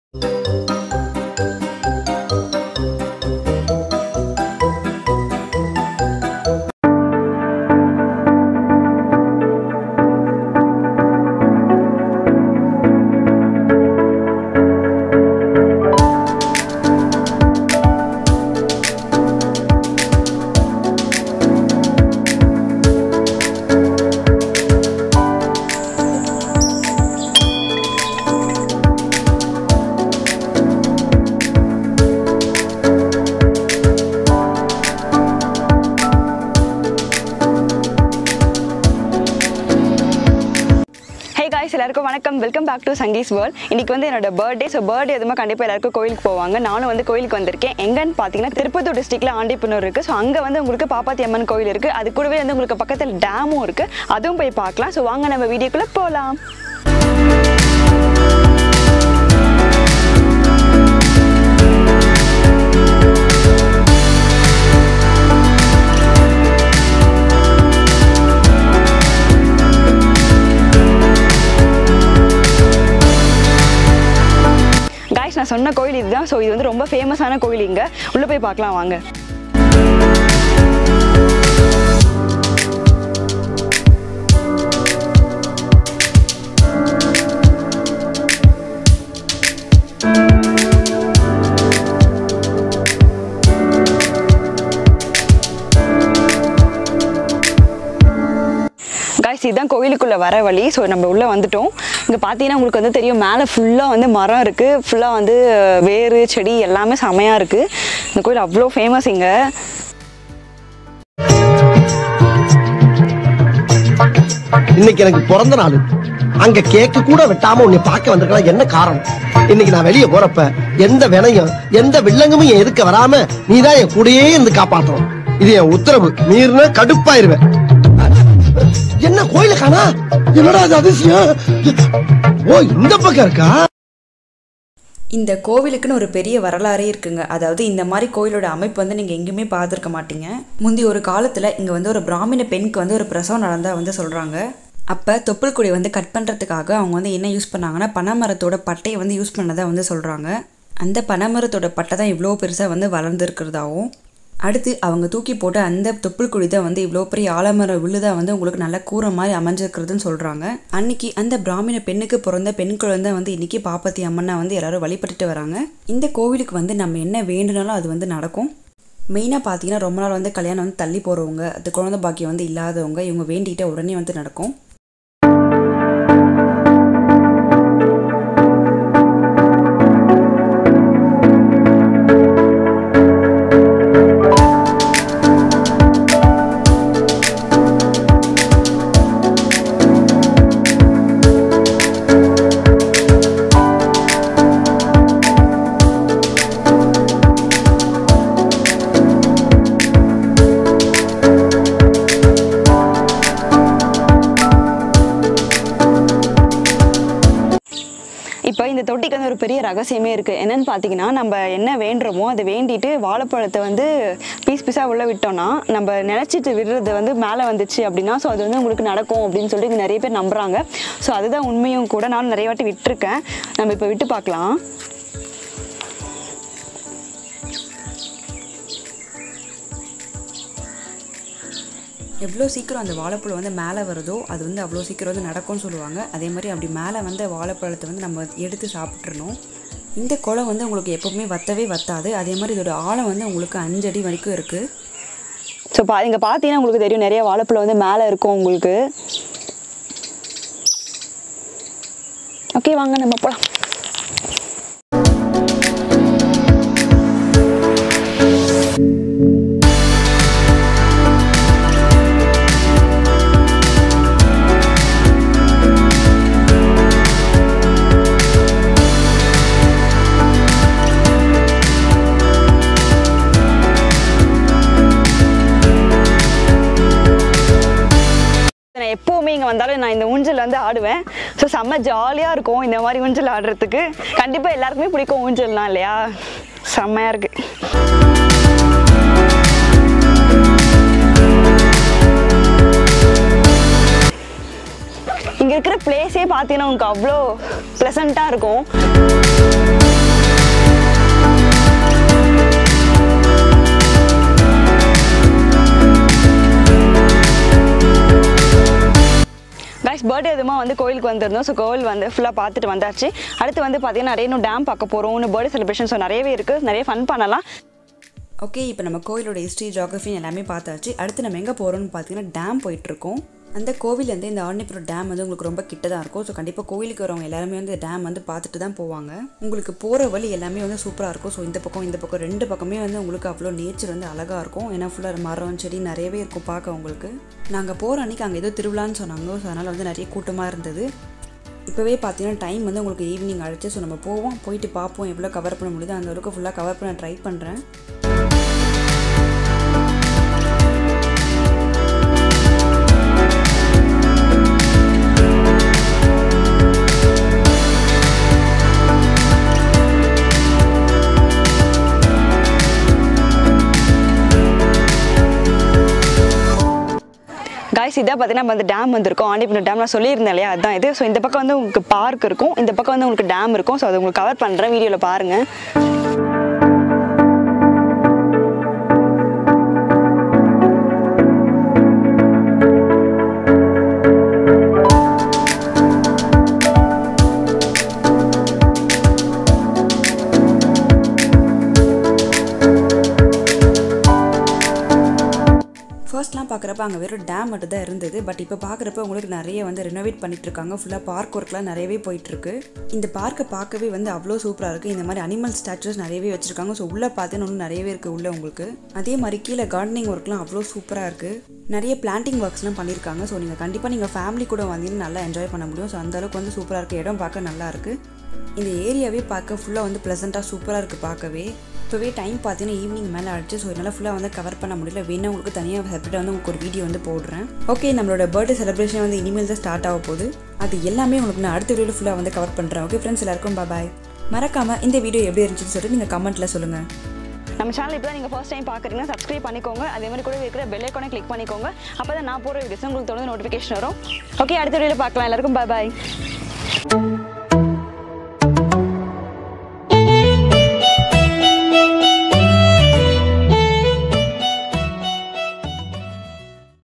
எல்லாருக்கும் வணக்கம், welcome back to Sangi's world. இன்னைக்கு வந்து என்னோட பர்த்டே. ஸோ பர்த்டே எதுவுமே கண்டிப்பாக எல்லாருக்கும் கோயிலுக்கு போவாங்க. நானும் வந்து கோயிலுக்கு வந்திருக்கேன். எங்கன்னு பார்த்தீங்கன்னா திருப்பத்தூர் டிஸ்ட்ரிக்ட்ல ஆண்டிப்பனூர் இருக்குது. ஸோ அங்கே வந்து உங்களுக்கு பாப்பாத்தி அம்மன் கோயில் இருக்குது. அது கூடவே வந்து உங்களுக்கு பக்கத்தில் டேமும் இருக்குது. அதுவும் போய் பார்க்கலாம். ஸோ வாங்க நம்ம வீடியோக்குள்ளே போகலாம். நான் சொன்ன கோயில் இதுதான். ஸோ இது வந்து ரொம்ப ஃபேமஸான கோயில். இங்கே உள்ளே போய் பார்க்கலாம் வாங்க. இதுதான் கோயிலுக்குள்ளே வர வழி. ஸோ நம்ம உள்ளே வந்துட்டோம். இங்கே பார்த்தீங்கன்னா உங்களுக்கு வந்து தெரியும், மேலே ஃபுல்லாக வந்து மரம் இருக்குது. ஃபுல்லாக வந்து வேறு செடி எல்லாமே செமையாக இருக்குது. இந்த கோயில் அவ்வளோ ஃபேமஸ். இங்கே இன்னைக்கு எனக்கு பிறந்த நாள். அங்க கேக்கு கூட வெட்டாம உன்னை பார்க்க வந்திருக்கலாம். என்ன காரணம்? இன்னைக்கு நான் வெளியே போறப்ப எந்த வினையும் எந்த வில்லங்கமும் என் எதுக்க வராம நீதான் என் கூடயே இருந்து காப்பாற்றணும். இது என் உத்தரவு. மீறினா கடுப்பாயிருவேன். என்ன கோயில காணா? என்னடா அது அதிசயம்? ஓ, இந்த பக்கம் இருக்கா? இந்த கோவிலுக்குன்னு ஒரு பெரிய வரலாறே இருக்குங்க. அதாவது இந்த மாதிரி கோயிலோட அமைப்பு வந்து நீங்கள் எங்கேயுமே பார்த்துருக்க மாட்டீங்க. முந்தி ஒரு காலத்தில் இங்கே வந்து ஒரு பிராமண பெண்ணுக்கு வந்து ஒரு பிரசவம் நடந்தால் வந்து சொல்கிறாங்க. அப்போ தொப்புள் கொடி வந்து கட் பண்ணுறதுக்காக அவங்க வந்து என்ன யூஸ் பண்ணாங்கன்னா பனைமரத்தோட பட்டையை வந்து யூஸ் பண்ணதை வந்து சொல்கிறாங்க. அந்த பனைமரத்தோட பட்டை தான் இவ்வளோ பெருசாக வந்து வளர்ந்துருக்கிறதாவும், அடுத்து அவங்க தூக்கி போட்டு அந்த தொப்புள் கொடி தான் வந்து இவ்வளோ பெரிய ஆலமர விழுதாக வந்து உங்களுக்கு நல்ல கூரை மாதிரி அமைஞ்சிருக்கிறதுன்னு சொல்கிறாங்க. அன்னைக்கு அந்த பிராமண பெண்ணுக்கு பிறந்த பெண் குழந்தை வந்து இன்றைக்கி பாப்பாத்தி அம்மனை வந்து எல்லாரும் வழிபட்டுட்டு வராங்க. இந்த கோவிலுக்கு வந்து நம்ம என்ன வேண்டுனாலும் அது வந்து நடக்கும். மெயினாக பார்த்தீங்கன்னா ரொம்ப நாள் வந்து கல்யாணம் வந்து தள்ளி போகிறவங்க, அது குழந்தை பாக்கியம் வந்து இல்லாதவங்க, இவங்க வேண்டிகிட்ட உடனே வந்து நடக்கும். இப்போ இந்த தொட்டிக்கு வந்து ஒரு பெரிய ரகசியமே இருக்குது. என்னென்னு பார்த்தீங்கன்னா, நம்ம என்ன வேண்டுறோமோ அதை வேண்டிட்டு வாழைப்பழத்தை வந்து பீஸ் பீஸாக உள்ளே விட்டோம்னா, நம்ம நினச்சிட்டு விடுறது வந்து மேலே வந்துச்சு அப்படின்னா, ஸோ அது வந்து உங்களுக்கு நடக்கும் அப்படின்னு சொல்லிட்டு இங்கே நிறைய பேர் நம்புகிறாங்க. ஸோ அதுதான் உண்மையும் கூட. நானும் நிறைய வாட்டி விட்டுருக்கேன். நம்ம இப்போ விட்டு பார்க்கலாம். எவ்வளோ சீக்கிரம் அந்த வாழைப்பழம் வந்து மேலே வருதோ அது வந்து அவ்வளோ சீக்கிரம் வந்து நடக்கும்னு சொல்லுவாங்க. அதே மாதிரி அப்படி மேலே வந்து வாழைப்பழத்தை வந்து நம்ம எடுத்து சாப்பிட்றணும். இந்த குளம் வந்து உங்களுக்கு எப்போவுமே வத்தவே வத்தாது. அதே மாதிரி இதோட ஆழம் வந்து உங்களுக்கு 5 அடி வரைக்கும் இருக்குது. ஸோ இங்கே பார்த்தீங்கன்னா உங்களுக்கு தெரியும், நிறைய வாழைப்பழம் வந்து மேலே இருக்கும் உங்களுக்கு. ஓகே, வாங்க நம்ம போகலாம். எப்போவுமே இங்கே வந்தாலும் நான் இந்த ஊஞ்சல் வந்து ஆடுவேன். ஸோ செம்ம ஜாலியாக இருக்கும் இந்த மாதிரி ஊஞ்சல் ஆடுறதுக்கு. கண்டிப்பாக எல்லாருக்குமே பிடிக்கும் ஊஞ்சல்லாம் இல்லையா? செம்மையாக இருக்குது. இங்கே இருக்கிற பிளேஸே பார்த்தீங்கன்னா உங்களுக்கு அவ்வளோ ப்ளசண்ட்டாக இருக்கும். தான் வந்து கோயிலுக்கு வந்திருந்தோம். ஸோ கோவில் வந்து ஃபுல்லாக பார்த்துட்டு வந்தாச்சு. அடுத்து வந்து பார்த்தீங்கன்னா நிறைய இன்னும் டேம் பார்க்க போகிறோம். இன்னும் பர்த்டே செலிப்ரேஷன் ஸோ நிறையவே இருக்குது, நிறைய ஃபன் பண்ணலாம். ஓகே, இப்போ நம்ம கோயிலோட ஹிஸ்ட்ரி ஜியாகிரஃபி எல்லாமே பார்த்தாச்சு. அடுத்து நம்ம எங்கே போகிறோம்னு பார்த்தீங்கன்னா டேம் போயிட்டுருக்கோம். அந்த கோவிலேருந்து இந்த ஆர்னிபுரம் டேம் வந்து உங்களுக்கு ரொம்ப கிட்ட தான் இருக்கும். ஸோ கண்டிப்பாக கோவிலுக்கு வரவங்க எல்லாருமே வந்து டேம் வந்து பார்த்துட்டு தான் போவாங்க. உங்களுக்கு போகிற வழி எல்லாமே வந்து சூப்பராக இருக்கும். ஸோ இந்த பக்கம் ரெண்டு பக்கமே வந்து உங்களுக்கு அவ்வளோ நேச்சர் வந்து அழகாக இருக்கும். ஏன்னா ஃபுல்லாக மரம் செடி நிறையவே இருக்கும் பார்க்க உங்களுக்கு. நாங்கள் போகிற அன்றைக்கி அங்கே ஏதோ திருவிழான்னு சொன்னாங்க. ஸோ அதனால் வந்து நிறைய கூட்டமாக இருந்தது. இப்போவே பார்த்தீங்கன்னா டைம் வந்து உங்களுக்கு ஈவினிங் ஆகிடுச்சு. ஸோ நம்ம போயிட்டு பார்ப்போம் எவ்வளோ கவர் பண்ண முடியுது. அந்த அளவுக்கு ஃபுல்லாக கவர் பண்ண ட்ரை பண்ணுறேன். காய்ஸ் இதாக பார்த்தீங்கன்னா நம்ம வந்து டேம் வந்திருக்கோம். ஆண்டிபுரம் டேம் நான் சொல்லியிருந்தேன் இல்லையா, அதுதான் இது. ஸோ இந்த பக்கம் வந்து உங்களுக்கு பார்க் இருக்கும், இந்த பக்கம் வந்து உங்களுக்கு டேம் இருக்கும். ஸோ அது உங்களுக்கு கவர் பண்ணுறேன், வீடியோவில் பாருங்கள். ஃபர்ஸ்ட்லாம் பார்க்குறப்ப அங்கே வெறும் டேம் மட்டும் தான் இருந்தது. பட் இப்போ பார்க்குறப்ப உங்களுக்கு நிறைய வந்து ரெனோவேட் பண்ணிட்டுருக்காங்க. ஃபுல்லாக பார்க் ஒர்க்லாம் நிறையவே போயிட்டுருக்கு. இந்த பார்க்கை பார்க்கவே வந்து அவ்வளோ சூப்பராக இருக்குது. இந்த மாதிரி அனிமல் ஸ்டாச்சுஸ் நிறையவே வச்சுருக்காங்க. ஸோ உள்ளே பார்த்தீங்கன்னா இன்னும் நிறையவே இருக்குது உள்ளே உங்களுக்கு. அதே மாதிரி கீழே கார்டனிங் ஒர்க்லாம் அவ்வளோ சூப்பராக இருக்குது. நிறைய பிளான்டிங் ஒர்க்ஸ்லாம் பண்ணியிருக்காங்க. ஸோ நீங்கள் ஃபேமிலி கூட வந்தீங்கன்னா நல்லா என்ஜாய் பண்ண முடியும். ஸோ அந்தளவுக்கு வந்து சூப்பராக இருக்குது. இடம் பார்க்க நல்லாயிருக்கு. இந்த ஏரியாவே பார்க்க ஃபுல்லாக வந்து ப்ளசண்ட்டாக சூப்பராக இருக்குது பார்க்கவே. இப்போவே டைம் பார்த்தீங்கன்னா ஈவினிங் மேலே ஆகிடுச்சு. ஸோ என்னால் ஃபுல்லாக வந்து கவர் பண்ண முடியல. வேணா உங்களுக்கு தனியாக செப்பரேட்டாக வந்து உங்களுக்கு ஒரு வீடியோ வந்து போடுறேன். ஓகே, நம்மளோட பர்த்டே செலிப்ரேஷன் வந்து இனிமேல் தான் ஸ்டார்ட் ஆக போகுது. அது எல்லாமே உங்களுக்கு நான் அடுத்த வீடியோவில் ஃபுல்லாக வந்து கவர் பண்ணுறேன். ஓகே ஃப்ரெண்ட்ஸ், எல்லாருக்கும் பாய். மறக்காமல் இந்த வீடியோ எப்படி இருந்துச்சுன்னு சொல்லிட்டு நீங்கள் கமெண்ட்டில் சொல்லுங்கள். நம்ம சேனல் இப்போ தான் நீங்கள் ஃபர்ஸ்ட் டைம் பார்க்குறீங்கன்னா சப்ஸ்கிரைப் பண்ணிக்கோங்க. அதே மாதிரி கூட இருக்கிற பெல் ஐக்கானை கிளிக் பண்ணிக்கோங்க. அப்போ தான் நான் போகிற வீடியோஸ் உங்களுக்கு தொடர்ந்து நோட்டிஃபிகேஷன் வரும். ஓகே, அடுத்த வீடியோவில் பார்க்கலாம். எல்லாருக்கும் பாய்.